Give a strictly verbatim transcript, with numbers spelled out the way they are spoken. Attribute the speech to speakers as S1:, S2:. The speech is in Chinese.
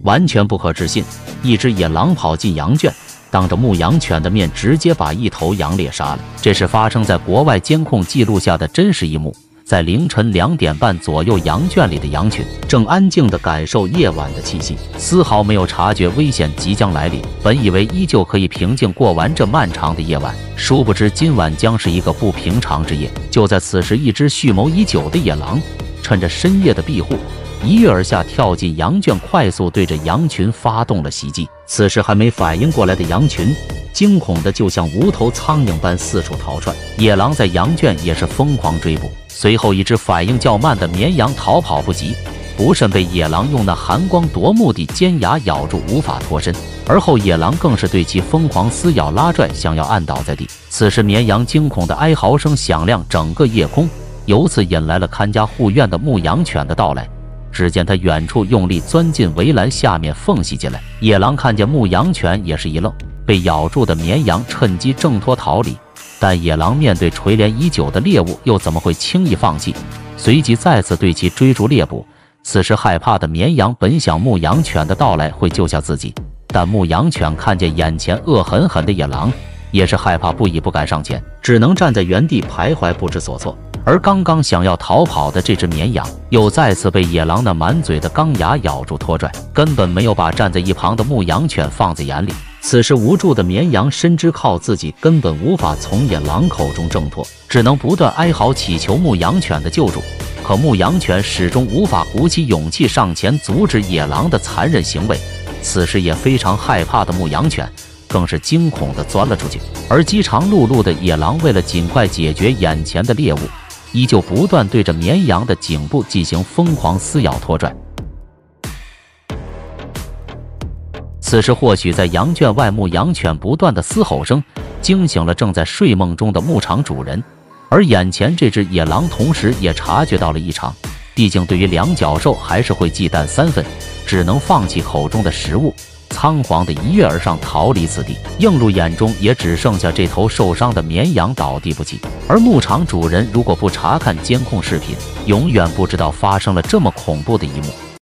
S1: 完全不可置信，一只野狼跑进羊圈，当着牧羊犬的面直接把一头羊猎杀了。这是发生在国外监控记录下的真实一幕。在凌晨两点半左右，羊圈里的羊群正安静地感受夜晚的气息，丝毫没有察觉危险即将来临。本以为依旧可以平静过完这漫长的夜晚，殊不知今晚将是一个不平常之夜。就在此时，一只蓄谋已久的野狼趁着深夜的庇护，一跃而下，跳进羊圈，快速对着羊群发动了袭击。此时还没反应过来的羊群惊恐的就像无头苍蝇般四处逃窜，野狼在羊圈也是疯狂追捕。随后一只反应较慢的绵羊逃跑不及，不慎被野狼用那寒光夺目的尖牙咬住，无法脱身。而后野狼更是对其疯狂撕咬拉拽，想要按倒在地。此时绵羊惊恐的哀嚎声响亮整个夜空，由此引来了看家护院的牧羊犬的到来。只见他远处用力钻进围栏下面缝隙进来，野狼看见牧羊犬也是一愣，被咬住的绵羊趁机挣脱逃离。但野狼面对垂怜已久的猎物，又怎么会轻易放弃？随即再次对其追逐猎捕。此时害怕的绵羊本想牧羊犬的到来会救下自己，但牧羊犬看见眼前恶狠狠的野狼，也是害怕不已，不敢上前，只能站在原地徘徊不知所措。而刚刚想要逃跑的这只绵羊，又再次被野狼那满嘴的钢牙咬住拖拽，根本没有把站在一旁的牧羊犬放在眼里。此时无助的绵羊深知靠自己根本无法从野狼口中挣脱，只能不断哀嚎祈求牧羊犬的救助。可牧羊犬始终无法鼓起勇气上前阻止野狼的残忍行为。此时也非常害怕的牧羊犬更是惊恐地钻了出去。而饥肠辘辘的野狼为了尽快解决眼前的猎物，依旧不断对着绵羊的颈部进行疯狂撕咬拖拽。此时或许在羊圈外，牧羊犬不断的嘶吼声惊醒了正在睡梦中的牧场主人，而眼前这只野狼同时也察觉到了异常，毕竟对于两脚兽还是会忌惮三分，只能放弃口中的食物，仓皇的一跃而上逃离此地。映入眼中也只剩下这头受伤的绵羊倒地不起。而牧场主人如果不查看监控视频，永远不知道发生了这么恐怖的一幕。